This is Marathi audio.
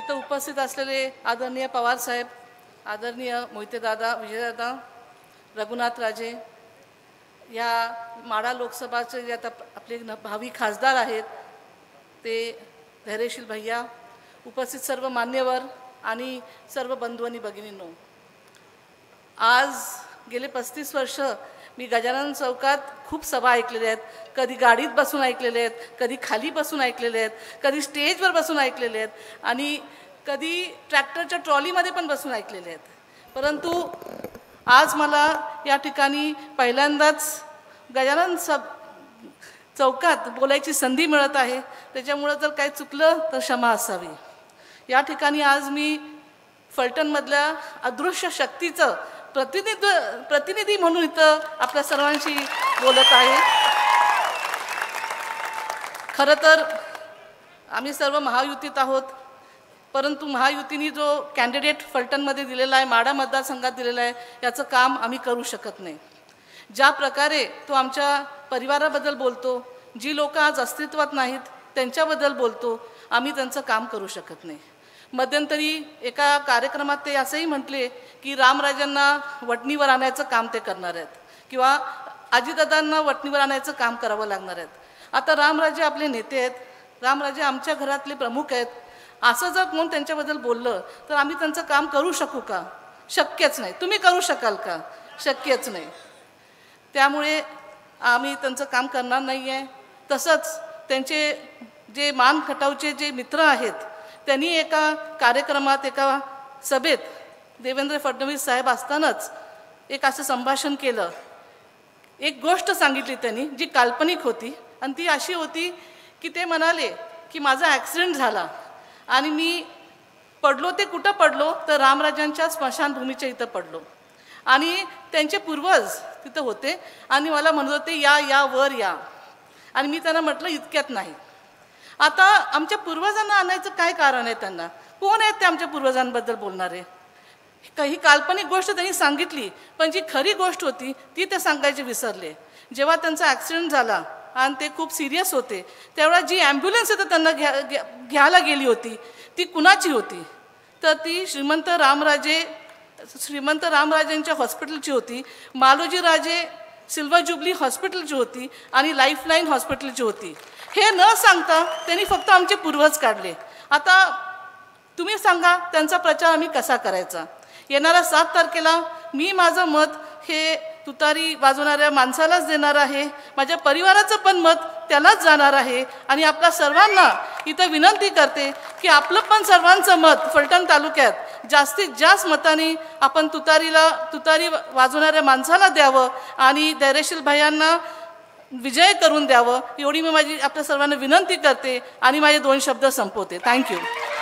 इथं उपस्थित असलेले आदरणीय पवार साहेब, आदरणीय मोहिते दादा, विजयदादा, रघुनाथ राजे, या माढा लोकसभाचे जे आता आपले भावी खासदार आहेत ते धैर्यशील भैया, उपस्थित सर्व मान्यवर आणि सर्व बंधू आणि भगिनींनो, आज गेले 35 वर्ष मी गजानन चौकात खूप सभा ऐकलेल्या आहेत. कधी गाडीत बसून ऐकलेले आहेत, कधी खाली बसून ऐकलेले आहेत, कधी स्टेजवर बसून ऐकलेले आहेत आणि कधी ट्रॅक्टरच्या ट्रॉलीमध्ये पण बसून ऐकलेले आहेत. परंतु आज मला या ठिकाणी पहिल्यांदाच गजानन चौकात बोलायची संधी मिळत आहे. त्याच्यामुळे जर काही चुकलं तर क्षमा असावी. या ठिकाणी आज मी फलटणमधल्या अदृश्य शक्तीचं प्रतिनिधी म्हणून इथं आपल्या सर्वांशी बोलत आहे. खरं तर आम्ही सर्व महायुतीत आहोत, परंतु महायुतीने जो कॅन्डिडेट फलटणमध्ये दिलेला आहे, माढा मतदारसंघात दिलेला आहे, याचं काम आम्ही करू शकत नाही. ज्या प्रकारे तो आमच्या परिवाराबद्दल बोलतो, जी लोक आज अस्तित्वात नाहीत त्यांच्याबद्दल बोलतो, आम्ही त्यांचं काम करू शकत नाही. मध्यंतरी एका कार्यक्रमात ते असंही म्हटले की रामराजांना वटणीवर आणायचं काम ते करणार आहेत किंवा अजितदादांना वटणीवर आणायचं काम करावं लागणार आहेत. आता रामराजे आपले नेते आहेत, रामराजे आमच्या घरातले प्रमुख आहेत. असं जर कोण त्यांच्याबद्दल बोललं तर आम्ही त्यांचं काम करू शकू का? शक्यच नाही. तुम्ही करू शकाल का? शक्यच नाही. त्यामुळे आम्ही त्यांचं काम करणार नाही आहे. तसंच त्यांचे जे मान खटावचे जे मित्र आहेत त्यांनी एका कार्यक्रमात, एका सभेत देवेंद्र फडणवीस साहेब असतानाच एक असं संभाषण केलं. एक गोष्ट सांगितली त्यांनी जी काल्पनिक होती आणि ती अशी होती की ते म्हणाले की माझा ॲक्सिडेंट झाला आणि मी पडलो. ते कुठं पडलो तर रामराजांच्या स्मशानभूमीच्या इथं पडलो आणि त्यांचे पूर्वज तिथं होते आणि मला म्हणत होते या वर या. आणि मी त्यांना म्हटलं इतक्यात नाही. आता आमच्या पूर्वजांना आणायचं काय कारण आहे? त्यांना कोण आहेत ते आमच्या पूर्वजांबद्दल बोलणारे? काही काल्पनिक गोष्ट त्यांनी सांगितली, पण जी खरी गोष्ट होती ती ते सांगायचे विसरले. जेव्हा त्यांचा ॲक्सिडेंट झाला आणि ते खूप सिरियस होते तेव्हा जी ॲम्ब्युलन्स इथं त्यांना घ्यायला गेली होती ती कुणाची होती? तर ती श्रीमंत रामराजेंच्या हॉस्पिटलची होती, मालोजी राजे सिल्वर जुबली हॉस्पिटलची होती आणि लाईफलाईन हॉस्पिटलची होती. हे न सांगता त्यांनी फक्त आमचे पूर्वज काढले. आता तुम्ही सांगा त्यांचा प्रचार आम्ही कसा करायचा? येणाऱ्या 7 तारखेला मी माझं मत हे तुतारी वाजवणाऱ्या माणसालाच देणार आहे. माझ्या परिवाराचं पण मत त्यालाच जाणार आहे आणि आपल्या सर्वांना इथं विनंती करते की आपलं पण सर्वांचं मत फलटण तालुक्यात जास्तीत जास्त मताने आपण तुतारी वाजवणाऱ्या माणसाला द्यावं आणि धैर्यशील भैयांना विजय करून द्यावं. एवढी मी माझी आपल्या सर्वांना विनंती करते आणि माझे 2 शब्द संपवते. थँक्यू.